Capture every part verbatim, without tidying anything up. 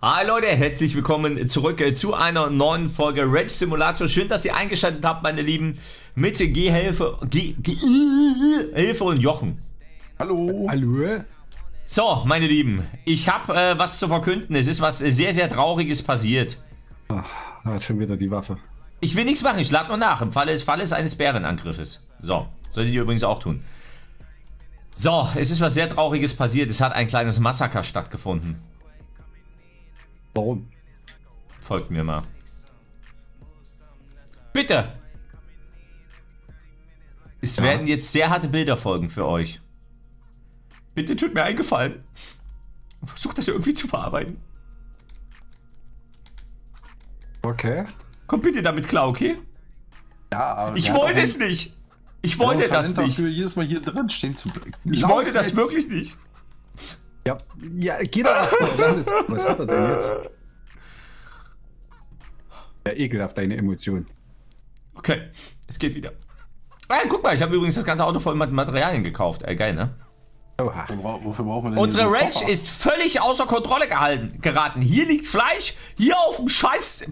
Hi Leute, herzlich willkommen zurück zu einer neuen Folge Ranch Simulator. Schön, dass ihr eingeschaltet habt, meine Lieben, mit Gehilfe, Gehilfe und Jochen. Hallo. Hallo. So, meine Lieben, ich habe äh, was zu verkünden. Es ist was sehr, sehr Trauriges passiert. Ach, er hat schon wieder die Waffe. Ich will nichts machen, ich lade nur nach, im Falle des Falles eines Bärenangriffes. So, solltet ihr übrigens auch tun. So, es ist was sehr Trauriges passiert. Es hat ein kleines Massaker stattgefunden. Warum? Folgt mir mal. Bitte! Es Ja. werden jetzt sehr harte Bilder folgen für euch. Bitte tut mir einen Gefallen. Und versucht das irgendwie zu verarbeiten. Okay. Kommt bitte damit klar, okay? Ja, aber Ich wir wollte haben es nicht. Ich wir haben wollte das Talent nicht. dafür, jedes Mal hier drin stehen zu bleiben. Ich Lauf wollte das jetzt. wirklich nicht. Ja, ja, geh doch erstmal. Was, ist, was hat er denn jetzt? Ja, ekelhaft, deine Emotionen. Okay, es geht wieder. Ah, guck mal, ich habe übrigens das ganze Auto voll mit Materialien gekauft. Äh, geil, ne? Oha. Wofür brauchen wir denn Unsere diesen Ranch Koffer? ist völlig außer Kontrolle gehalten, geraten. Hier liegt Fleisch, hier auf dem Scheiß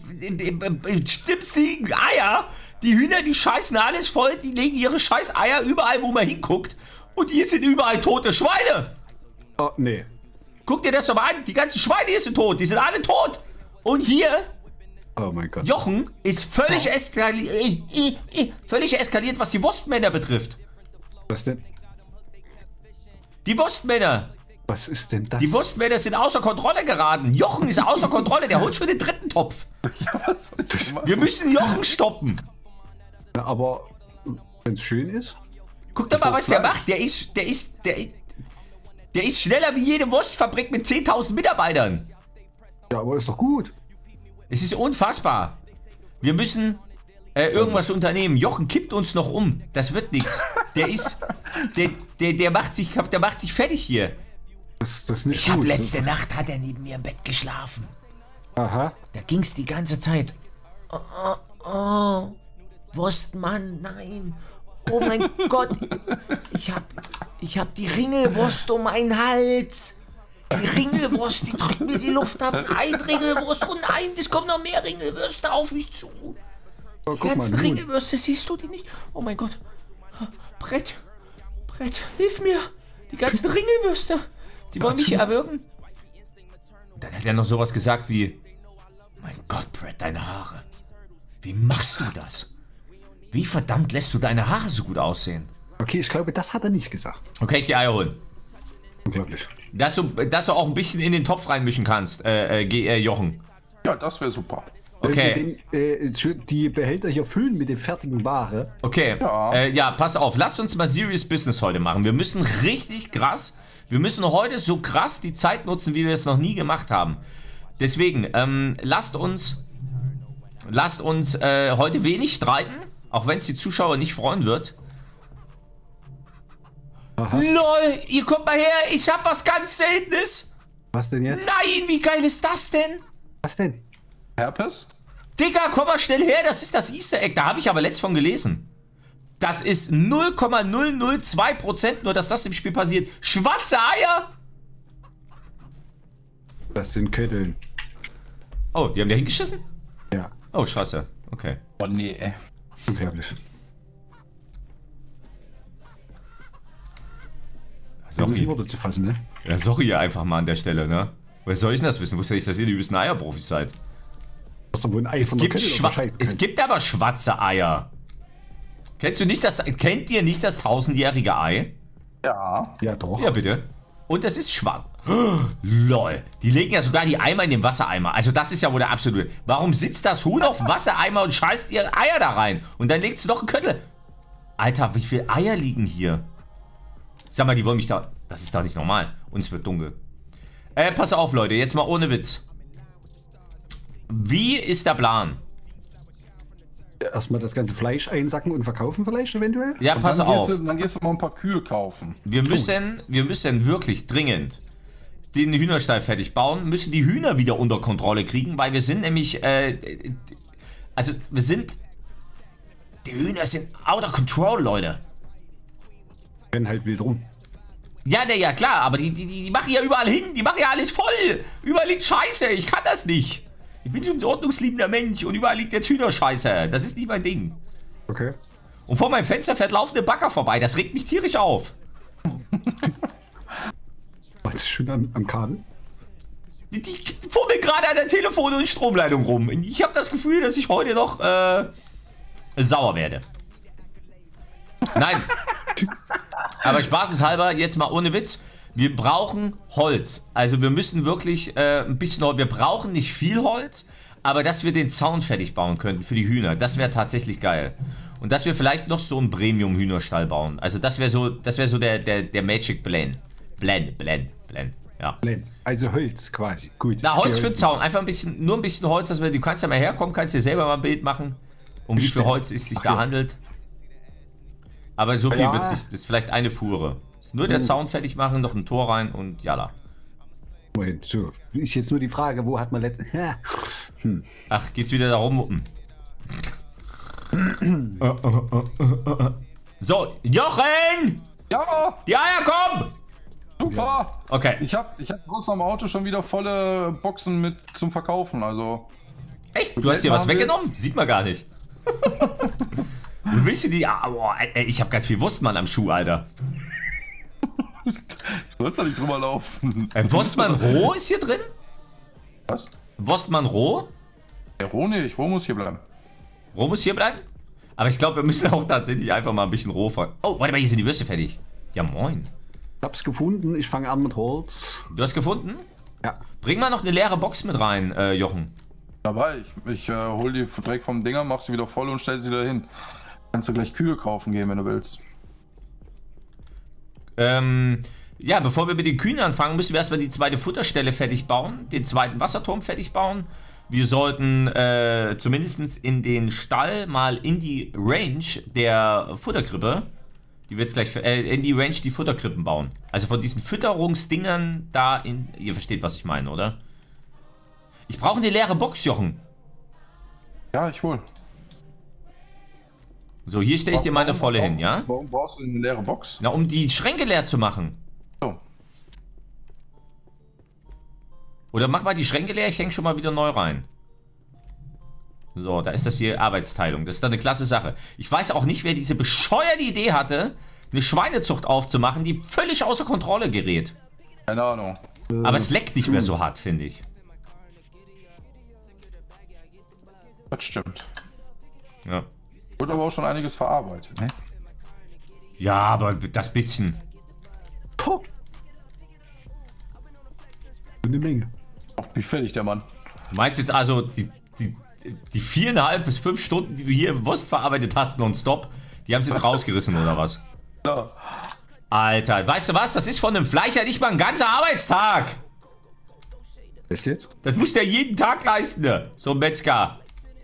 Stips liegen Eier. Die Hühner, die scheißen alles voll, die legen ihre scheiß Eier überall, wo man hinguckt. Und hier sind überall tote Schweine. Oh, nee. Guck dir das doch mal an, die ganzen Schweine hier sind tot, die sind alle tot. Und hier, Oh mein Gott. Jochen, ist völlig, eskali äh, äh, äh, völlig eskaliert, was die Wurstmänner betrifft. Was denn? Die Wurstmänner. Was ist denn das? Die Wurstmänner sind außer Kontrolle geraten. Jochen ist außer Kontrolle, der holt schon den dritten Topf. Ja, was soll ich machen? Wir müssen Jochen stoppen. Na, aber wenn es schön ist? Guck doch mal, was der macht. Der ist, der ist, der, der ist schneller wie jede Wurstfabrik mit zehntausend Mitarbeitern. Ja, aber ist doch gut. Es ist unfassbar. Wir müssen äh, irgendwas unternehmen. Jochen kippt uns noch um. Das wird nichts. Der ist, der, der, der macht sich, der macht sich fertig hier. Das, das ist nicht Ich gut. habe letzte Nacht, hat er neben mir im Bett geschlafen. Aha. Da ging's die ganze Zeit. Oh, oh, oh. Wurstmann, nein. Oh mein Gott. Ich hab, ich hab die Ringelwurst um meinen Hals. Die Ringelwurst, die drückt mir die Luft ab. Ein Ringelwurst und nein, es kommen noch mehr Ringelwürste auf mich zu. Oh, Die guck mal, ganzen nun. Ringelwürste, siehst du die nicht? Oh mein Gott. Brett, Brett, hilf mir. Die ganzen Ringelwürste. Sie wollen mich erwürgen. Und dann hat er noch sowas gesagt wie: Mein Gott, Brett, deine Haare. Wie machst du das? Wie verdammt lässt du deine Haare so gut aussehen? Okay, ich glaube, das hat er nicht gesagt. Okay, ich geh Eier holen. Unglaublich. Dass du, dass du auch ein bisschen in den Topf reinmischen kannst, äh, äh, G- äh Jochen. Ja, das wäre super. Okay. Wenn wir den, äh, schön die Behälter hier füllen mit der fertigen Ware. Okay, Ja. Äh, ja, pass auf, lasst uns mal Serious Business heute machen. Wir müssen richtig krass, wir müssen heute so krass die Zeit nutzen, wie wir es noch nie gemacht haben. Deswegen, ähm, lasst uns, lasst uns äh, heute wenig streiten, auch wenn es die Zuschauer nicht freuen wird. Aha. LOL, ihr kommt mal her, ich hab was ganz Seltenes. Was denn jetzt? Nein, wie geil ist das denn? Was denn? Herpes? Digga, komm mal schnell her, das ist das Easter Egg, da habe ich aber letzt von gelesen. Das ist null Komma null null zwei Prozent nur, dass das im Spiel passiert. Schwarze Eier? Das sind Kötteln. Oh, die haben da hingeschissen? Ja, Oh, scheiße. Okay. Oh nee, ey. unglaublich. Sorry. Worte zu fassen, ne? Ja, sorry einfach mal an der Stelle, ne? Woher soll ich denn das wissen? Wusste ich, dass ihr die übelsten Eierprofis seid? Was doch wohl ein Ei Es von der gibt, Köttel schwa unterscheiden es können. gibt aber schwarze Eier. Kennst du nicht das, kennt ihr nicht das tausendjährige Ei? Ja. Ja, doch. Ja, bitte. Und es ist schwarz. Oh, lol. Die legen ja sogar die Eimer in den Wassereimer. Also das ist ja wohl der absolute. Warum sitzt das Huhn auf dem Wassereimer und scheißt ihre Eier da rein? Und dann legt es noch einen Köttel. Alter, wie viele Eier liegen hier? Sag mal, die wollen mich da... Das ist doch nicht normal. Und es wird dunkel. Äh, pass auf, Leute. Jetzt mal ohne Witz. Wie ist der Plan? Erstmal das ganze Fleisch einsacken und verkaufen vielleicht eventuell? Ja, Und pass dann auf. Gehst du, dann gehst du mal ein paar Kühe kaufen. Wir müssen, wir müssen wirklich dringend den Hühnerstall fertig bauen, müssen die Hühner wieder unter Kontrolle kriegen, weil wir sind nämlich, äh, also wir sind, die Hühner sind out of control, Leute. Rennen halt wild rum. Ja, na ja, klar, aber die, die, die machen ja überall hin, die machen ja alles voll. Überall liegt Scheiße. Ich kann das nicht. Ich bin so ein ordnungsliebender Mensch und überall liegt jetzt Hühnerscheiße. Das ist nicht mein Ding. Okay. Und vor meinem Fenster fährt laufende Bagger vorbei. Das regt mich tierisch auf. Was ist schön am, am Kabel? Die, die fummeln gerade an der Telefon- und Stromleitung rum. Ich habe das Gefühl, dass ich heute noch äh, sauer werde. Nein. Aber spaßeshalber, jetzt mal ohne Witz. Wir brauchen Holz. Also wir müssen wirklich äh, ein bisschen Holz. Wir brauchen nicht viel Holz, aber dass wir den Zaun fertig bauen könnten für die Hühner, das wäre tatsächlich geil. Und dass wir vielleicht noch so einen Premium-Hühnerstall bauen. Also das wäre so, das wäre so der, der, der Magic Blend. Blend, Blend, Blend. Ja. Also Holz quasi. Gut. Na, Holz für den Zaun. Einfach ein bisschen, nur ein bisschen Holz, dass wir, du kannst ja mal herkommen, kannst dir selber mal ein Bild machen, um wie viel Holz es sich da handelt. Aber so viel Ja. wird sich, das ist vielleicht eine Fuhre. Ist nur der Zaun fertig machen, noch ein Tor rein und jalla. Moment, so. Ist jetzt nur die Frage, wo hat man letzten. hm. Ach, geht's wieder darum? So, Jochen! Ja, Die Eier kommen! super. Okay. Ich hab, ich hab draußen am Auto schon wieder volle Boxen mit zum Verkaufen, also. Echt? Du hast dir was Haben wir weggenommen? Sieht man gar nicht. Du willst dir die... Ah, boah, ey, ich habe ganz viel Wurstmann am Schuh, Alter. Du sollst da nicht drüber laufen. Äh, Wurstmann roh ist hier drin? Was? Wurstmann roh? Der Roh nicht, Roh muss hier bleiben. Roh muss hier bleiben? Aber ich glaube, wir müssen auch tatsächlich einfach mal ein bisschen roh fahren. Oh, warte mal, hier sind die Würste fertig. Ja, moin. Ich hab's gefunden, ich fange an mit Holz. Du hast gefunden? Ja. Bring mal noch eine leere Box mit rein, äh, Jochen. Dabei, ich, ich äh, hol die direkt vom Dinger, mach sie wieder voll und stell sie da hin. Kannst du gleich Kühe kaufen gehen, wenn du willst. Ähm, ja, bevor wir mit den Kühen anfangen, müssen wir erstmal die zweite Futterstelle fertig bauen, den zweiten Wasserturm fertig bauen. Wir sollten äh, zumindest in den Stall mal in die Range der Futterkrippe, die wir jetzt gleich, äh, in die Range die Futterkrippen bauen. Also von diesen Fütterungsdingern da in, ihr versteht, was ich meine, oder? Ich brauche eine leere Box, Jochen. Ja, ich hol. So, hier stelle ich dir meine volle hin, ja? Warum brauchst du eine leere Box? Na, um die Schränke leer zu machen. So. Oder mach mal die Schränke leer, ich hänge schon mal wieder neu rein. So, da ist das hier Arbeitsteilung. Das ist dann eine klasse Sache. Ich weiß auch nicht, wer diese bescheuerte Idee hatte, eine Schweinezucht aufzumachen, die völlig außer Kontrolle gerät. Keine Ahnung. Aber es leckt nicht mehr so hart, finde ich. Das stimmt. Ja. Wird aber auch schon einiges verarbeitet, ne? Ja, aber das bisschen. Puh. Eine Menge. Auch wie fertig der Mann. Du meinst jetzt also, die, die, die viereinhalb bis fünf Stunden, die du hier Wurst verarbeitet hast, nonstop, die haben es jetzt rausgerissen, oder was? Ja. Alter, weißt du was? Das ist von einem Fleischer nicht mal ein ganzer Arbeitstag. Echt jetzt? Das muss der jeden Tag leisten, ne? So ein Metzger.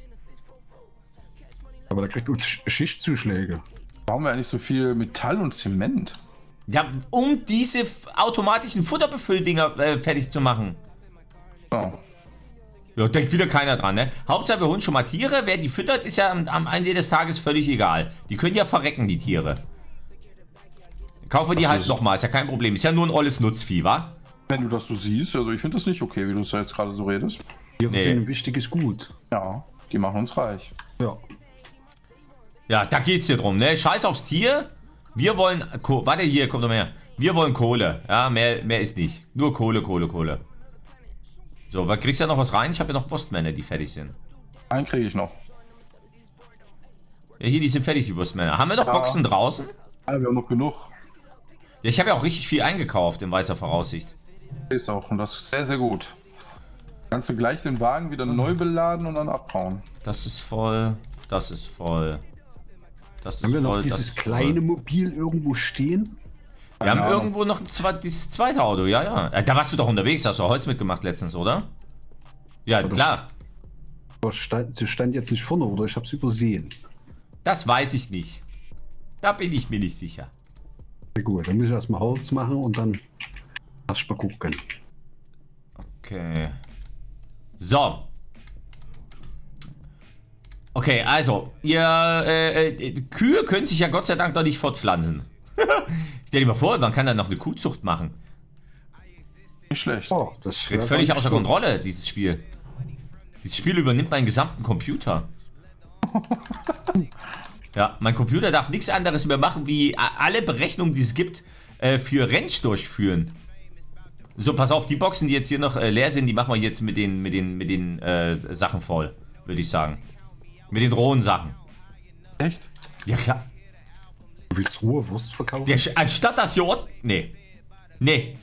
Aber da kriegt uns Sch- Schichtzuschläge. Warum wir eigentlich so viel Metall und Zement? Ja, um diese f- automatischen Futterbefülldinger äh, fertig zu machen. So. Ja, denkt wieder keiner dran, ne? Hauptsache wir holen schon mal Tiere. Wer die füttert, ist ja am, am Ende des Tages völlig egal. Die können ja verrecken, die Tiere. Kaufe die Das halt ist- nochmal, ist ja kein Problem. Ist ja nur ein olles Nutzvieh, wa? Wenn du das so siehst, also ich finde das nicht okay, wie du es ja jetzt gerade so redest. Tiere Nee. sind ein wichtiges Gut. Ja, die machen uns reich. Ja. Ja, da geht's hier drum, ne? Scheiß aufs Tier. Wir wollen... Ko Warte, hier, kommt noch mehr. Wir wollen Kohle. Ja, mehr, mehr ist nicht. Nur Kohle, Kohle, Kohle. So, was kriegst du da noch was rein? Ich habe ja noch Wurstmänner, die fertig sind. Einen kriege ich noch. Ja, hier, die sind fertig, die Wurstmänner. Haben wir noch Ja. Boxen draußen? Ah, wir haben noch genug. Ja, ich habe ja auch richtig viel eingekauft in weißer Voraussicht. Ist auch und das ist sehr, sehr gut. Kannst du gleich den Wagen wieder neu beladen und dann abhauen. Das ist voll. Das ist voll. Das ist Haben wir noch voll, das dieses ist kleine voll. Mobil irgendwo stehen? Wir haben Keine Ahnung. irgendwo noch ein zwe dieses zweite Auto, ja, ja. Äh, Da warst du doch unterwegs, hast du Holz mitgemacht letztens, oder? Ja, das- klar. Aber stand, das stand jetzt nicht vorne, oder? Ich hab's übersehen. Das weiß ich nicht. Da bin ich mir nicht sicher. Ja, gut, dann muss ich erstmal Holz machen und dann erst mal gucken. Okay. So. Okay, also, ihr äh, äh, Kühe können sich ja Gott sei Dank noch nicht fortpflanzen. Stell dir mal vor, man kann dann noch eine Kuhzucht machen. Nicht schlecht. Oh, das Geht völlig außer Kontrolle, dieses Spiel. Dieses Spiel übernimmt meinen gesamten Computer. Ja, mein Computer darf nichts anderes mehr machen, wie alle Berechnungen, die es gibt, äh, für Ranch durchführen. So, pass auf, die Boxen, die jetzt hier noch äh, leer sind, die machen wir jetzt mit den, mit den, mit den äh, Sachen voll, würde ich sagen. Mit den rohen Sachen. Echt? Ja, klar. Du willst rohe Wurst verkaufen? Der, anstatt das hier unten... Nee. Nee.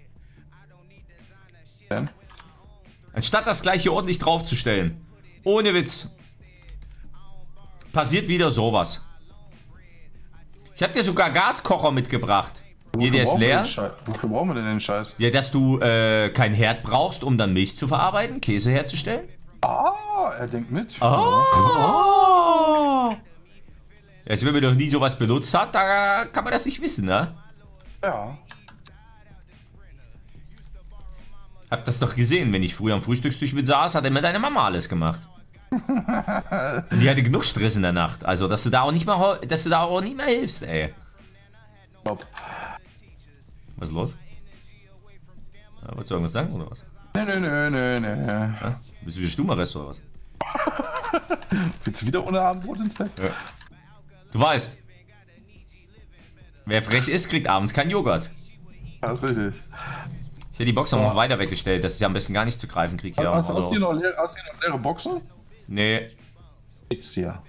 Denn? Anstatt das gleich hier ordentlich draufzustellen. Ohne Witz. Passiert wieder sowas. Ich habe dir sogar Gaskocher mitgebracht. Hier, der ist leer. Wofür brauchen wir denn den Scheiß? Ja, dass du äh, kein Herd brauchst, um dann Milch zu verarbeiten, Käse herzustellen. Ah, er denkt mit. Oh. Oh. Jetzt, wenn man noch nie sowas benutzt hat, da kann man das nicht wissen, ne? Ja. Hab das doch gesehen, wenn ich früher am Frühstückstisch mit saß, hat immer deine Mama alles gemacht. Und die hatte genug Stress in der Nacht. Also, dass du da auch nicht mehr, dass du da auch nicht mehr hilfst, ey. Stopp. Was ist los? Ja, wolltest du irgendwas sagen, oder was? Nö, nö, nö, nö, nö. Ja? Bist du wieder Stummerrest oder was? Willst du wieder ohne Abendbrot ins Bett? Ja. Du weißt, wer frech ist, kriegt abends keinen Joghurt. Das ist richtig. Ich hätte die Box noch weiter weggestellt, dass ich sie am besten gar nicht zu greifen kriege. Hast, Hier hast, also. hast, du hier noch leere, hast du hier noch leere Boxen? Nee. Nix hier.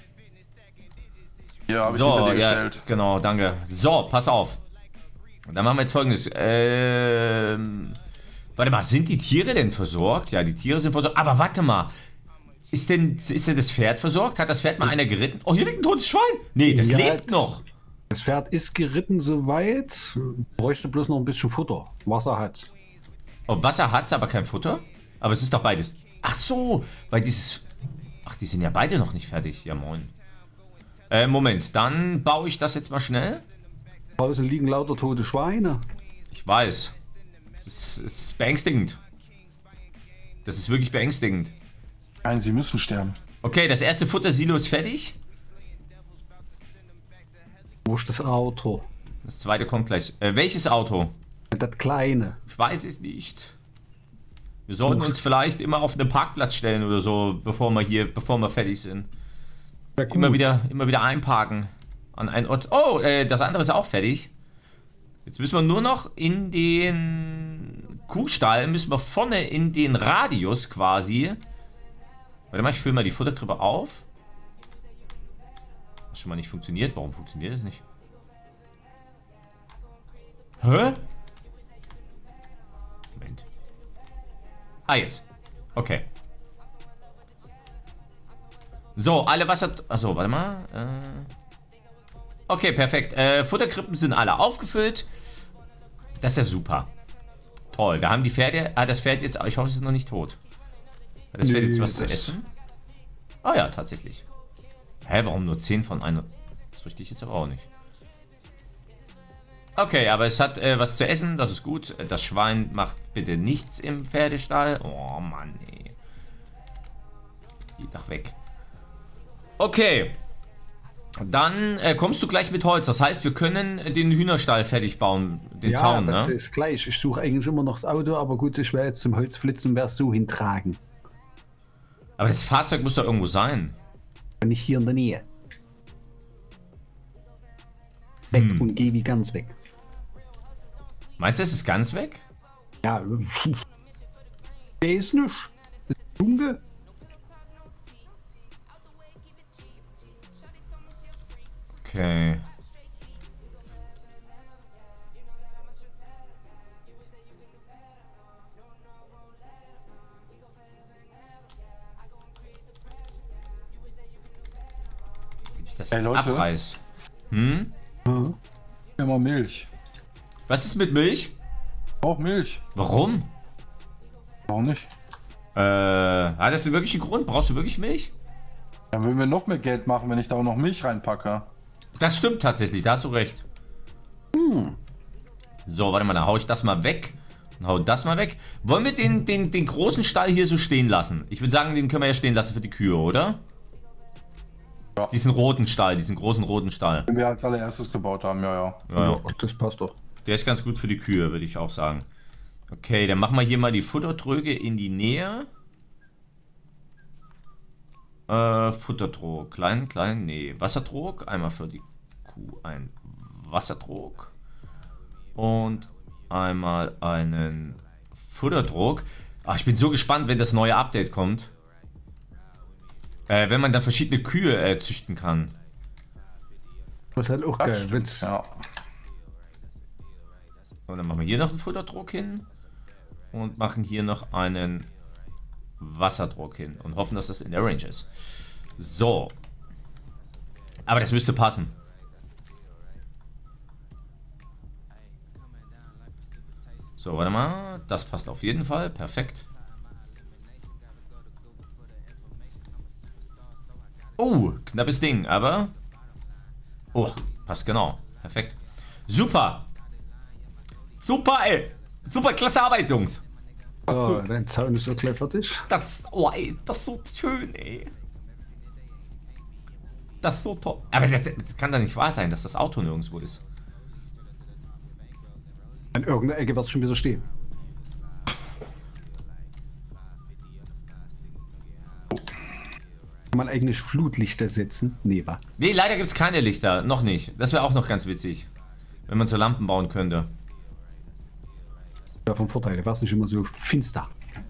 Hier habe ich So, hinter dir ja, gestellt. genau, danke. So, pass auf. Dann machen wir jetzt Folgendes. Ähm, warte mal, sind die Tiere denn versorgt? Ja, die Tiere sind versorgt. Aber warte mal. Ist denn, ist denn das Pferd versorgt? Hat das Pferd mal einer geritten? Oh, hier liegt ein totes Schwein. Nee, das Ja, lebt noch. Das Pferd ist geritten soweit. Bräuchte bloß noch ein bisschen Futter. Wasser hat's. Oh, Wasser hat's, aber kein Futter? Aber es ist doch beides. Ach so, weil dieses... Ach, die sind ja beide noch nicht fertig. Ja, moin. Äh, Moment, dann baue ich das jetzt mal schnell. Draußen liegen lauter tote Schweine. Ich weiß. Es ist, es ist beängstigend. Das ist wirklich beängstigend. Nein, sie müssen sterben. Okay, das erste Futtersilo ist fertig. Wo ist das Auto? Das zweite kommt gleich. Äh, welches Auto? Das kleine. Ich weiß es nicht. Wir sollten uns vielleicht immer auf einen Parkplatz stellen oder so, bevor wir hier, bevor wir fertig sind. Ja, gut. Immer wieder, immer wieder einparken an einen Ort. Oh, äh, das andere ist auch fertig. Jetzt müssen wir nur noch in den Kuhstall, müssen wir vorne in den Radius quasi. Warte mal, ich fülle mal die Futterkrippe auf. Was schon mal nicht funktioniert. Warum funktioniert das nicht? Hä? Moment. Ah, jetzt. Okay. So, alle Wasser... Achso, warte mal. Äh okay, perfekt. Äh, Futterkrippen sind alle aufgefüllt. Das ist ja super. Toll. Da haben die Pferde... Ah, das Pferd jetzt... Ich hoffe, es ist noch nicht tot. Hat das Pferd jetzt was zu essen? Ah ja, tatsächlich. Hä, warum nur zehn von einer? Das verstehe ich jetzt aber auch nicht. Okay, aber es hat äh, was zu essen, das ist gut. Das Schwein macht bitte nichts im Pferdestall. Oh Mann, ey. Geht doch weg. Okay. Dann äh, kommst du gleich mit Holz. Das heißt, wir können den Hühnerstall fertig bauen. Den ja, Zaun, das ne? ist gleich. Ich suche eigentlich immer noch das Auto, aber gut, ich werde jetzt zum Holzflitzen werde so hintragen. Aber das Fahrzeug muss doch irgendwo sein. Nicht hier in der Nähe. Weg Hm. und geh wie ganz weg. Meinst du, es ist ganz weg? Ja, der ist nicht. Das ist dunkel. Okay. Wie ich das Ey, jetzt Leute. abreiß. Hm? Ja. Immer Milch. Was ist mit Milch? Auch Milch. Warum? Warum nicht? Äh, hat das wirklich einen Grund? Brauchst du wirklich Milch? Dann würden wir noch mehr Geld machen, wenn ich da auch noch Milch reinpacke. Das stimmt tatsächlich, da hast du recht. Hm. So, warte mal, dann hau ich das mal weg. Und hau das mal weg. Wollen wir den, den, den großen Stall hier so stehen lassen? Ich würde sagen, den können wir ja stehen lassen für die Kühe, oder? Ja. Diesen roten Stall, diesen großen roten Stall. Den wir als allererstes gebaut haben, ja, ja. Ja, ja. Ja, das passt doch. Der ist ganz gut für die Kühe, würde ich auch sagen. Okay, dann machen wir hier mal die Futtertröge in die Nähe. Äh, Futtertrog. Klein, klein, nee. Wassertrog. Einmal für die Kuh ein Wassertrog. Und einmal einen Futtertrog. Ach, ich bin so gespannt, wenn das neue Update kommt. Äh, wenn man dann verschiedene Kühe äh, züchten kann. Das ist halt auch geil. Wenn's Ja. Und dann machen wir hier noch einen Futtertrog hin. Und machen hier noch einen Wasserdruck hin. Und hoffen, dass das in der Range ist. So. Aber das müsste passen. So, warte mal. Das passt auf jeden Fall. Perfekt. Oh, knappes Ding, aber... Oh, passt genau. Perfekt. Super. Super, ey. Super, klasse Arbeit, Jungs. Oh, dein Zaun ist so gleich fertig. Das, oh, ey, das ist so schön, ey. Das ist so top. Aber das, das kann doch nicht wahr sein, dass das Auto nirgendwo ist. An irgendeiner Ecke wird es schon wieder stehen. Kann man eigentlich Flutlichter setzen? Nee, wa? Nee, leider gibt es keine Lichter. Noch nicht. Das wäre auch noch ganz witzig. Wenn man so Lampen bauen könnte. Ja, vom Vorteil, wäre es nicht immer so finster.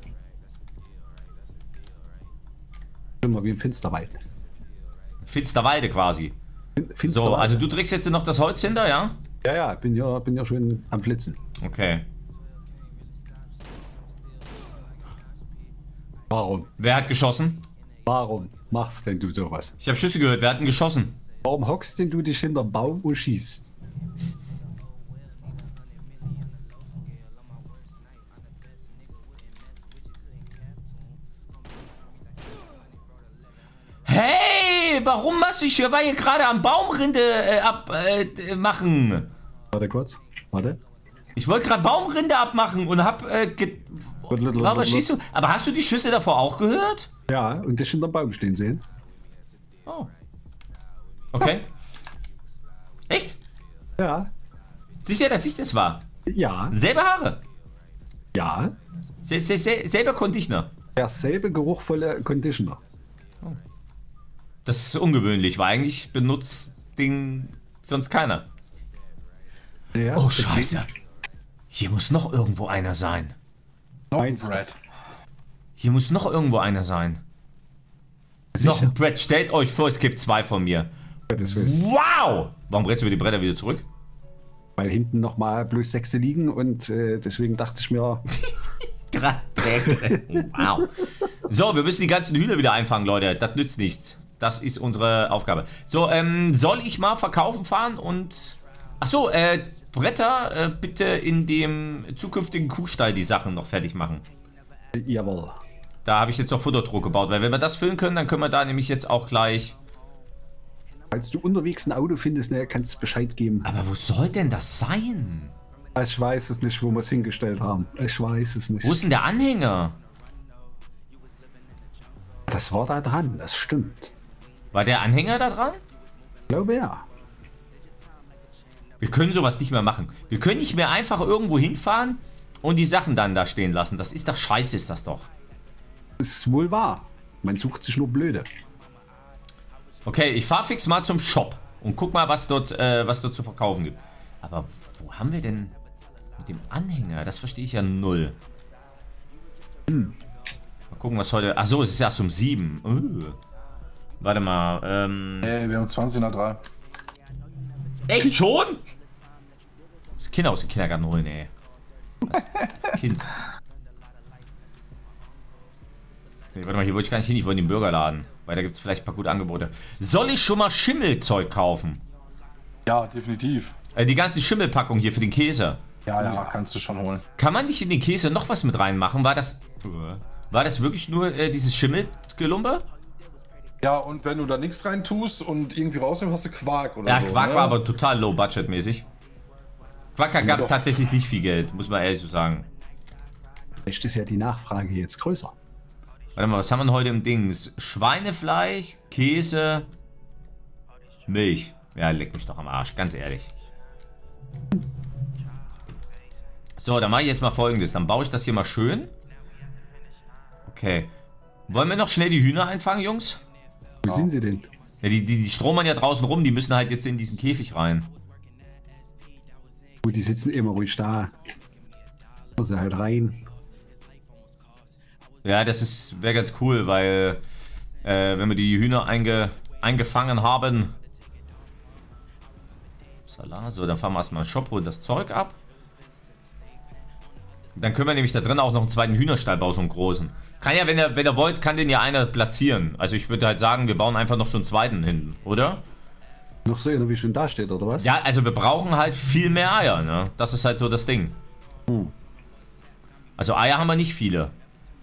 Immer wie im Finsterwald. Finsterwalde quasi. Fin- So, Finsterwald. also du trägst jetzt noch das Holz hinter, ja? Ja, ja, bin ja, bin ja schon am Flitzen. Okay. Warum? Wer hat geschossen? Warum machst denn du sowas? Ich habe Schüsse gehört. Wer hat denn geschossen? Warum hockst denn du dich hinterm Baum und schießt? Hey, warum machst du? Ich war hier gerade am Baumrinde äh, ab äh, machen. Warte kurz. Warte. Ich wollte gerade Baumrinde abmachen und hab äh, ge Aber schießt du? Aber hast du die Schüsse davor auch gehört? Ja, und dich hinterm Baum stehen sehen. Oh. Okay. Echt? Ja. Sicher, dass ich das war? Ja. Selbe Haare. Ja. Se se se selber Conditioner. Derselbe geruchvolle Conditioner. Das ist ungewöhnlich, weil eigentlich benutzt den sonst keiner. Ja. Oh, scheiße. Hier muss noch irgendwo einer sein. Noch ein Meinst du? Brad. Hier muss noch irgendwo einer sein. Sicher. Noch ein Brett. Stellt euch vor, es gibt zwei von mir. Gottes Willen. Wow! Warum brätst du mir die Bretter wieder zurück? Weil hinten nochmal bloß Sechse liegen und äh, deswegen dachte ich mir, Wow. So, wir müssen die ganzen Hühner wieder einfangen, Leute. Das nützt nichts. Das ist unsere Aufgabe. So, ähm, soll ich mal verkaufen fahren und... Achso, äh, Bretter, äh, bitte in dem zukünftigen Kuhstall die Sachen noch fertig machen. jawohl. Da habe ich jetzt noch Futterdruck gebaut, weil wenn wir das füllen können, dann können wir da nämlich jetzt auch gleich... Falls du unterwegs ein Auto findest, ne, kannst du Bescheid geben. Aber wo soll denn das sein? Ich weiß es nicht, wo wir es hingestellt haben. Ich weiß es nicht. Wo ist denn der Anhänger? Das war da dran, das stimmt. War der Anhänger da dran? Ich glaube ja. Wir können sowas nicht mehr machen. Wir können nicht mehr einfach irgendwo hinfahren und die Sachen dann da stehen lassen. Das ist doch scheiße, ist das doch. Ist wohl wahr. Man sucht sich nur blöde. Okay, ich fahr fix mal zum Shop und guck mal, was dort, äh, was dort zu verkaufen gibt. Aber wo haben wir denn mit dem Anhänger? Das verstehe ich ja null. Hm. Mal gucken, was heute... Achso, es ist erst um sieben. Uh. Warte mal, ähm... Hey, wir haben zwanzig nach drei. Echt schon? Das Kind aus dem Kindergarten holen, ey. Das, das Kind. Nee, warte mal, hier wollte ich gar nicht hin, ich wollte in den Burgerladen. Weil da gibt es vielleicht ein paar gute Angebote. Soll ich schon mal Schimmelzeug kaufen? Ja, definitiv. Äh, die ganze Schimmelpackung hier für den Käse. Ja, ja, kannst du schon holen. Kann man nicht in den Käse noch was mit reinmachen? War das... War das wirklich nur äh, dieses Schimmelgelumpe? Ja, und wenn du da nichts rein tust und irgendwie rausnimmst, hast du Quark oder Ja, so. Quark ne? war aber total low budget mäßig. Quark gab doch. tatsächlich nicht viel Geld, muss man ehrlich so sagen. Vielleicht ist ja die Nachfrage jetzt größer. Warte mal, was haben wir denn heute im Dings? Schweinefleisch, Käse, Milch. Ja, leck mich doch am Arsch, ganz ehrlich. So, dann mache ich jetzt mal Folgendes. Dann baue ich das hier mal schön. Okay. Wollen wir noch schnell die Hühner einfangen, Jungs? Wo sind sie denn? Ja, die, die, die stromern ja draußen rum. Die müssen halt jetzt in diesen Käfig rein. Gut, die sitzen immer ruhig da. Muss sie halt rein. Ja, das ist wäre ganz cool, weil äh, wenn wir die Hühner einge, eingefangen haben. Salah, so, dann fahren wir erstmal Shop, holen das Zeug ab. Dann können wir nämlich da drin auch noch einen zweiten Hühnerstall bauen, so einen großen. Kann ja, wenn ihr, wenn ihr wollt, kann den ja einer platzieren. Also ich würde halt sagen, wir bauen einfach noch so einen zweiten hin, oder? Noch so einer, wie schon da steht, oder was? Ja, also wir brauchen halt viel mehr Eier, ne? Das ist halt so das Ding. Hm. Also Eier haben wir nicht viele.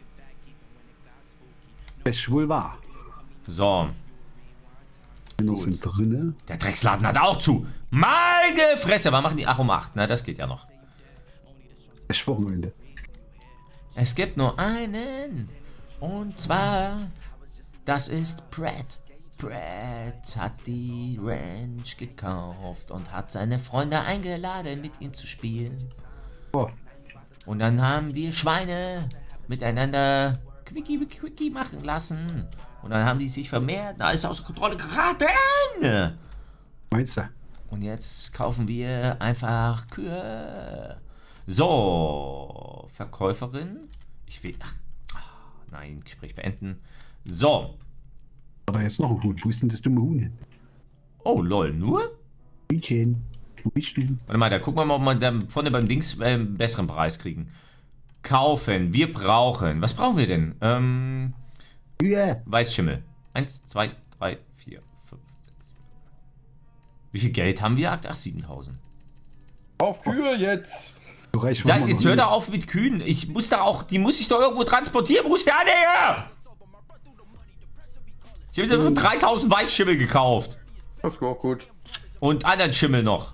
Das ist wohl wahr. So. Hühner sind drinne. Der Drecksladen hat auch zu. Meine Fresse, wann machen die? Ach, um acht, ne? Das geht ja noch. Das ist Wochenende. Es gibt nur einen. Und zwar, das ist Brad. Brad hat die Ranch gekauft und hat seine Freunde eingeladen, mit ihm zu spielen. Oh. Und dann haben wir Schweine miteinander Quickie Quickie machen lassen. Und dann haben die sich vermehrt. Da ist außer Kontrolle geraten. Meinst du? Und jetzt kaufen wir einfach Kühe. So, Verkäuferin. Ich will... Ach, nein, Gespräch beenden. So. War da jetzt noch ein Huhn? Wo ist denn das dumme Huhn hin? Oh, lol, nur? Hühnchen, wo bist du? Warte mal, da gucken wir mal, ob wir da vorne beim Dings äh, einen besseren Preis kriegen. Kaufen. Wir brauchen... Was brauchen wir denn? Ähm... Kühe. Weißschimmel. Eins, zwei, drei, vier, fünf, sechs. Wie viel Geld haben wir? Ach, siebentausend. Auf Kühe jetzt! So reich waren Sag, wir jetzt noch hör nie. doch auf mit Kühen. Ich muss da auch, die muss ich doch irgendwo transportieren. Wo ist der Anhänger? Ich habe jetzt für dreitausend Weißschimmel gekauft. Das ist auch gut. Und anderen Schimmel noch.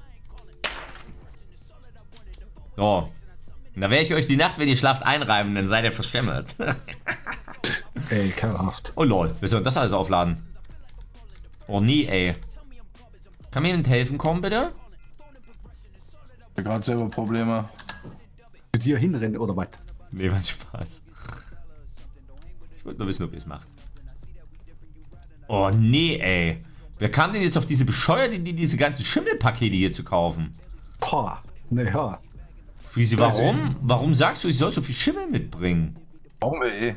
So. Und da werde ich euch die Nacht, wenn ihr schlaft, einreiben. Dann seid ihr verschämmert. Ey, kehrhaft. Oh lol. Wir sollen das alles aufladen. Oh nee, ey. Kann mir jemand helfen kommen, bitte? Ich habe gerade selber Probleme. Zu dir hinrennen oder was? Nee, war Spaß. Ich wollte nur wissen, ob ihr es macht. Oh nee, ey. Wer kam denn jetzt auf diese bescheuerte Idee, diese ganzen Schimmelpakete hier zu kaufen? Pah, naja. Füsi, warum? Warum sagst du, ich soll so viel Schimmel mitbringen? Brauchen wir eh.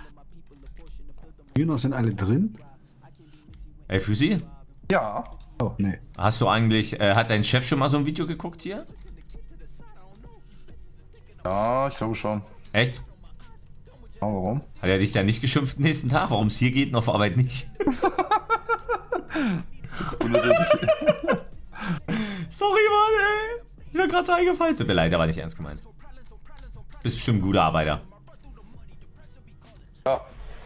Hühner sind alle drin? Ey, Füsi? Ja. Oh, nee. Hast du eigentlich, äh, hat dein Chef schon mal so ein Video geguckt hier? Ja, ich glaube schon. Echt? Ja, warum? Hat er dich da nicht geschimpft den nächsten Tag? Warum es hier geht und auf Arbeit nicht? Sorry, Mann, ey. Ich bin gerade so eingefallen. Tut mir leid, der war nicht ernst gemeint. Bist bestimmt ein guter Arbeiter. Ja.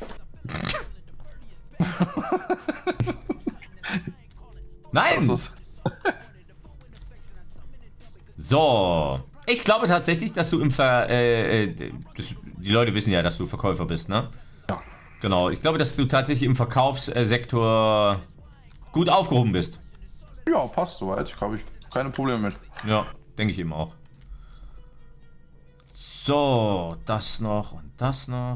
Nein! Das ist So. Ich glaube tatsächlich, dass du im Ver... Äh, äh, das, die Leute wissen ja, dass du Verkäufer bist, ne? Ja. Genau. Ich glaube, dass du tatsächlich im Verkaufssektor gut aufgehoben bist. Ja, passt soweit. Habe ich keine Probleme mit. Ja, denke ich eben auch. So, das noch und das noch.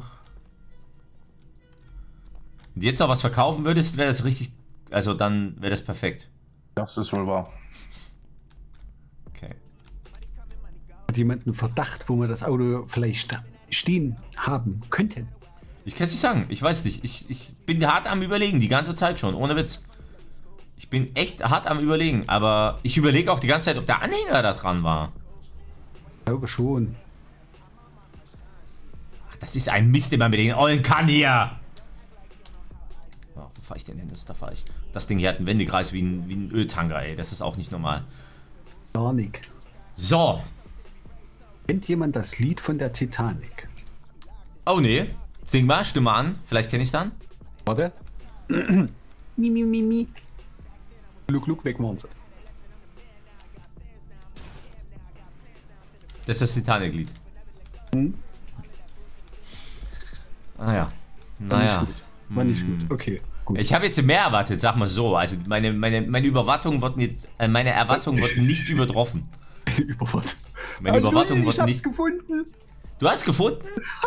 Wenn du jetzt noch was verkaufen würdest, wäre das richtig... Also dann wäre das perfekt. Das ist wohl wahr. Okay. Hat jemand einen Verdacht, wo wir das Auto vielleicht stehen haben könnten? Ich kann es nicht sagen. Ich weiß nicht. Ich, ich bin hart am Überlegen. Die ganze Zeit schon. Ohne Witz. Ich bin echt hart am Überlegen. Aber ich überlege auch die ganze Zeit, ob der Anhänger da dran war. Ich glaube schon. Ach, das ist ein Mist, den man mit den ollen kann hier. Oh, wo fahre ich denn hin? Das, da fahre ich. Das Ding hier hat einen Wendekreis wie ein, wie ein Öltanker, ey. Das ist auch nicht normal. Gar nicht. So. Kennt jemand das Lied von der Titanic? Oh, nee. Sing mal, stimme an. Vielleicht kenne ich es dann. Warte. Mi, mi, mi, mi. Look, look, weg waren sie. Das ist das Titanic-Lied. Hm? Ah ja. War Naja. nicht gut. War nicht gut. Okay, gut. Ich habe jetzt mehr erwartet, sag mal so. Also meine, meine, meine Überwartungen wurden jetzt, äh, meine Erwartungen wurden nicht übertroffen. Überwort. Meine Überwartungen ich wurden hab's nicht... gefunden. Du hast gefunden?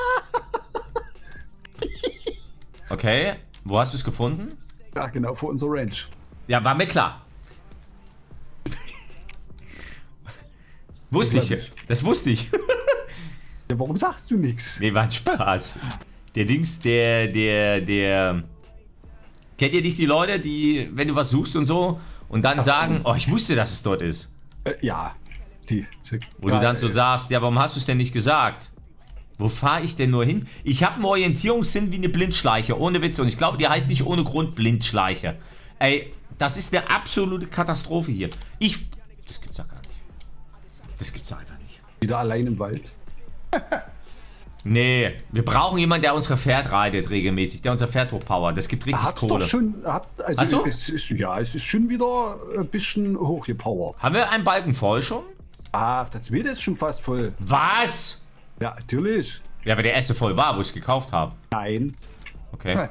Okay, wo hast du es gefunden? Ja, genau, vor unserer Range. Ja, war mir klar. Wusste ich. Das wusste ich. Ja, warum sagst du nichts? Nee, war ein Spaß. Der Dings, der, der, der... Kennt ihr nicht die Leute, die, wenn du was suchst und so, und dann sagen, oh, ich wusste, dass es dort ist. Äh, ja. Die, die, Wo du dann so sagst, ja, warum hast du es denn nicht gesagt? Wo fahre ich denn nur hin? Ich habe einen Orientierungssinn wie eine Blindschleiche, ohne Witz. Und ich glaube, die heißt nicht ohne Grund Blindschleiche. Ey, das ist eine absolute Katastrophe hier. Ich... Das gibt's doch gar nicht. Das gibt's doch einfach nicht. Wieder allein im Wald. Nee, wir brauchen jemanden, der unsere Pferd reitet regelmäßig, der unser Pferd hochpowert. Das gibt richtig Hab's Kohle. doch schon, hab, also Ach so? es ist, ja, es ist schon wieder ein bisschen hochgepowert. Haben wir einen Balken voll schon? Ach, der zweite ist schon fast voll. Was? Ja, natürlich. Ja, weil der erste voll war, wo ich es gekauft habe. Nein. Okay.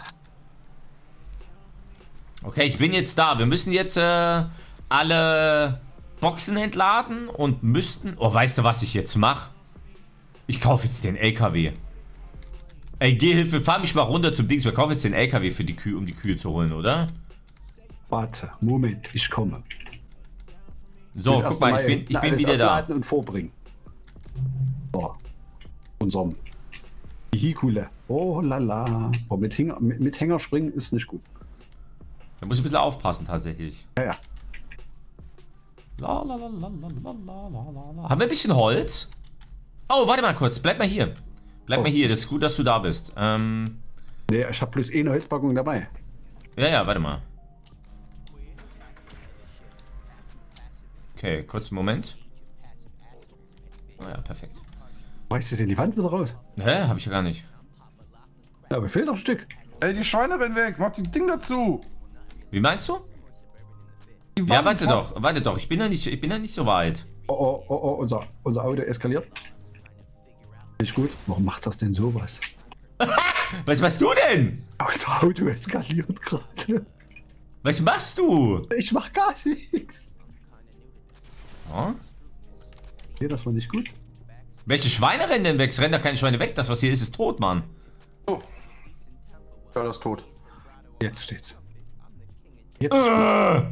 Okay, ich bin jetzt da. Wir müssen jetzt äh, alle Boxen entladen und müssten... Oh, weißt du, was ich jetzt mache? Ich kaufe jetzt den L K W. Ey, Gehhilfe, fahr mich mal runter zum Dings. Wir kaufen jetzt den L K W für die Kühe, um die Kühe zu holen, oder? Warte, Moment, ich komme. So, will guck erst mal, ich bin, ich na, bin alles wieder da. aufladen und vorbringen. So. Unserem Vehikule. Oh lala. Oh, mit, Hänger, mit, mit Hänger springen ist nicht gut. Da muss ich ein bisschen aufpassen, tatsächlich. Ja, ja. La, la, la, la, la, la, la, la. Haben wir ein bisschen Holz? Oh, warte mal kurz. Bleib mal hier. Bleib Oh. mal hier. Das ist gut, dass du da bist. Ähm, Nee, ich habe bloß eine Holzpackung dabei. ja, ja, warte mal. Okay, kurzen Moment. Oh ja, perfekt. Reißt du denn die Wand wieder raus? Hä? Hab ich ja gar nicht. Ja, aber fehlt noch ein Stück. Ey, die Schweine rennen weg. Mach die Ding dazu. Wie meinst du? Die Ja, Wand warte hat- doch. Warte doch. Ich bin ja nicht, ich bin ja nicht so weit. Oh, oh, oh, oh, unser, unser Auto eskaliert. Nicht gut. Warum macht das denn sowas? Was machst du denn? Unser Auto eskaliert gerade. Was machst du? Ich mach gar nichts. Oh? Nee, das war nicht gut. Welche Schweine rennen denn weg? Es rennen da keine Schweine weg. Das, was hier ist, ist tot, Mann. Oh. Ja, das ist tot. Jetzt steht's. Jetzt Äh. steht's.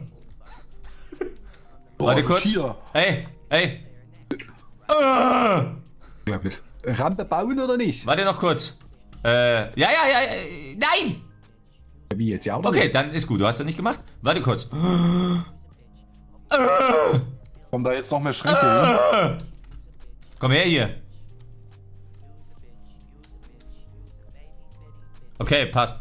Warte ein kurz. Tier. Ey, ey. Äh. Unglaublich. Rampe bauen oder nicht? Warte noch kurz. Äh, ja, ja, ja, äh, nein! Wie jetzt, ja oder Okay, nicht? dann ist gut. Du hast das nicht gemacht. Warte kurz. Kommen da jetzt noch mehr Schränke hin? Komm her hier. Okay, passt.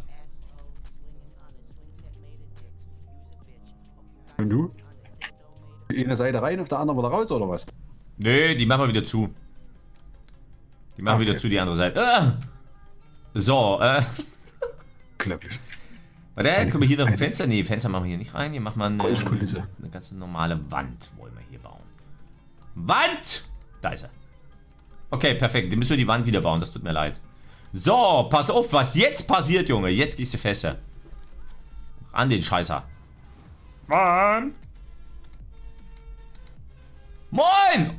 Und du? Die eine Seite rein, auf der anderen wieder raus, oder was? Nee, die machen wir wieder zu. Die machen Okay. wieder zu, die andere Seite. Ah! So, äh. Unglaublich. Warte, können wir hier noch ein eine- Fenster? Nee, Fenster machen wir hier nicht rein. Hier machen wir eine, Geräuschkulisse. eine ganz normale Wand, wollen wir hier bauen. Wand! Da ist er. Okay, perfekt. Dann müssen wir die Wand wieder bauen. Das tut mir leid. So, pass auf, was jetzt passiert, Junge. Jetzt gehst du fester. An den Scheißer. Mann! Moin!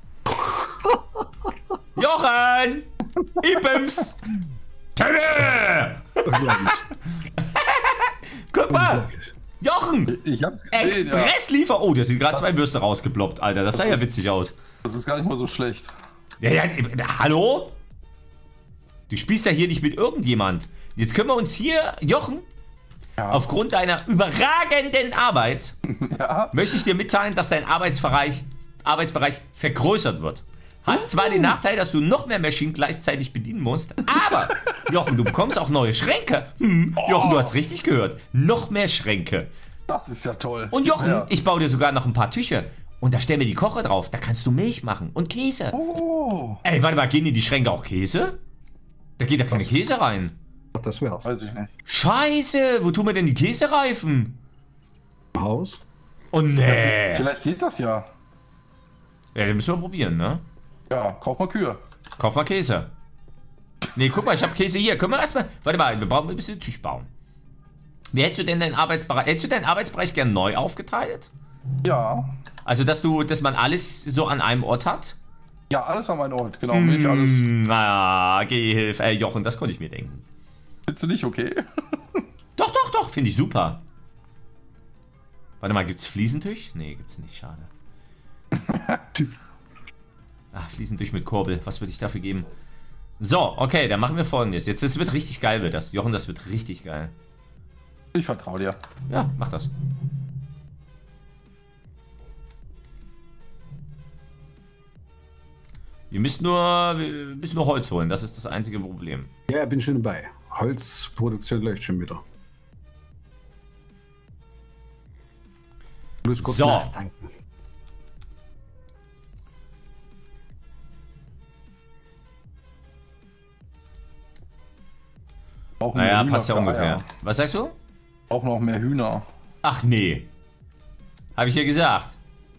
Jochen! Ibems! Tenne! Unglaublich. Guck mal! Unglaublich. Jochen! Ich hab's gesehen, ja. Expressliefer! Oh, da sind gerade zwei Würste rausgeploppt, Alter. Das sah Das ja ist- witzig aus. Das ist gar nicht mal so schlecht. Ja, ja, äh, hallo? Du spielst ja hier nicht mit irgendjemand. Jetzt können wir uns hier, Jochen, Ja. aufgrund deiner überragenden Arbeit, Ja. möchte ich dir mitteilen, dass dein Arbeitsbereich, Arbeitsbereich vergrößert wird. Hat zwar den Nachteil, dass du noch mehr Maschinen gleichzeitig bedienen musst, aber, Jochen, du bekommst auch neue Schränke. Hm, Jochen, du hast richtig gehört. Noch mehr Schränke. Das ist ja toll. Und Jochen, Ja. ich baue dir sogar noch ein paar Tücher. Und da stellen wir die Kocher drauf. Da kannst du Milch machen und Käse. Oh. Ey, warte mal, gehen in die Schränke auch Käse? Da geht da keine Käse rein. Das wär's. Weiß ich nicht. Scheiße, wo tun wir denn die Käsereifen? Im Haus. Oh nee. Vielleicht geht das ja. Ja, den müssen wir probieren, ne? Ja, kauf mal Kühe. Kauf mal Käse. Nee, guck mal, ich habe Käse hier. Können wir erstmal. Warte mal, wir brauchen ein bisschen den Tisch bauen. Wie hättest du denn deinen Arbeitsbereich. Hättest du deinen Arbeitsbereich gern neu aufgeteilt? Ja. Also, dass du, dass man alles so an einem Ort hat? Ja, alles an meinem Ort, genau. Nicht alles. Na, Gehilfe. Äh, Jochen, das konnte ich mir denken. Findest du nicht okay? Doch, doch, doch, finde ich super. Warte mal, gibt's Fliesentisch? Nee, gibt's nicht, schade. Ach, Fliesentisch mit Kurbel, was würde ich dafür geben? So, okay, dann machen wir Folgendes. Jetzt, das wird richtig geil, wird das. Jochen, das wird richtig geil. Ich vertraue dir. Ja, mach das. Wir müssen nur, wir müssen nur Holz holen, das ist das einzige Problem. Ja, bin schon dabei. Holzproduktion läuft schon wieder. Bloß kurz So. nachtanken. Auch Naja, Hühner passt ja für ungefähr. Eier. Was sagst du? Auch noch mehr Hühner. Ach nee. Habe ich ja gesagt.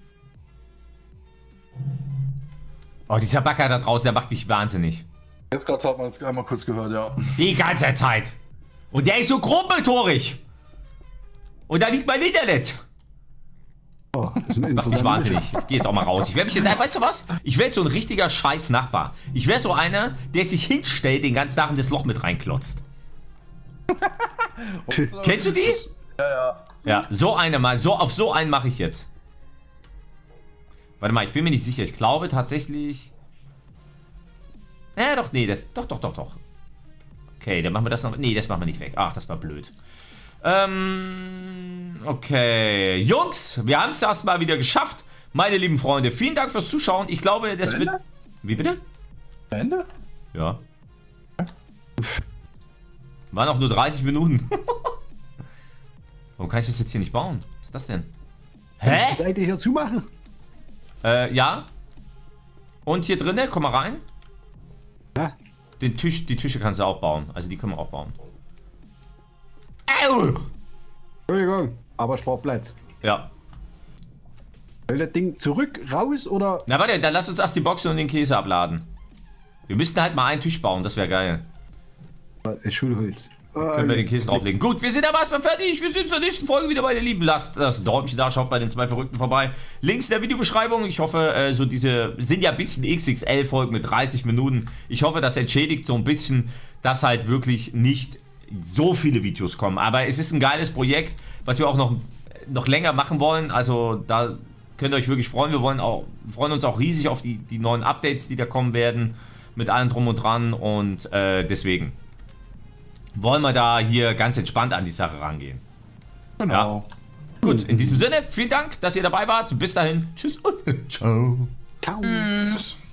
Oh, dieser Backer da draußen, der macht mich wahnsinnig. Jetzt gerade hat man es einmal kurz gehört, ja. Die ganze Zeit. Und der ist so krumpeltorig. Und da liegt mein Internet. Oh, das, ist Das macht mich wahnsinnig. Ich gehe jetzt auch mal raus. Ich werde mich jetzt, weißt du was? Ich werde so ein richtiger scheiß Nachbar. Ich wäre so einer, der sich hinstellt, den ganzen Tag in das Loch mit reinklotzt. Kennst du die? Ja, ja. Ja, so eine mal. So, auf so einen mache ich jetzt. Warte mal, ich bin mir nicht sicher. Ich glaube tatsächlich... Ja, doch, nee, das... Doch, doch, doch, doch. Okay, dann machen wir das noch... Nee, das machen wir nicht weg. Ach, das war blöd. Ähm... Okay. Jungs, wir haben es erstmal wieder geschafft. Meine lieben Freunde, vielen Dank fürs Zuschauen. Ich glaube, das Ende? wird... Wie bitte? Ende? Ja. Waren auch nur dreißig Minuten. Warum kann ich das jetzt hier nicht bauen? Was ist das denn? Hä? Hä? Die Seite hier zumachen? Äh, ja. Und hier drinnen, komm mal rein. Ja. Den Tisch, die Tische kannst du auch bauen. Also die können wir auch bauen. Au! Entschuldigung, aber ich brauche Platz. Ja. Will das Ding zurück, raus oder? Na warte, dann lass uns erst die Boxen und den Käse abladen. Wir müssten halt mal einen Tisch bauen, das wäre geil. Äh, Schulholz. Können wir den Käse drauflegen. Gut, wir sind aber erstmal fertig. Wir sind zur nächsten Folge wieder, meine Lieben. Lasst das Däumchen da, schaut bei den zwei Verrückten vorbei. Links in der Videobeschreibung. Ich hoffe, äh, so diese sind ja ein bisschen X X L-Folgen mit dreißig Minuten. Ich hoffe, das entschädigt so ein bisschen, dass halt wirklich nicht so viele Videos kommen. Aber es ist ein geiles Projekt, was wir auch noch, noch länger machen wollen. Also da könnt ihr euch wirklich freuen. Wir wollen auch, freuen uns auch riesig auf die, die neuen Updates, die da kommen werden. Mit allem drum und dran. Und äh, deswegen wollen wir da hier ganz entspannt an die Sache rangehen. Genau. Ja. Gut, in diesem Sinne, vielen Dank, dass ihr dabei wart. Bis dahin, tschüss und ciao. Ciao. Tschüss.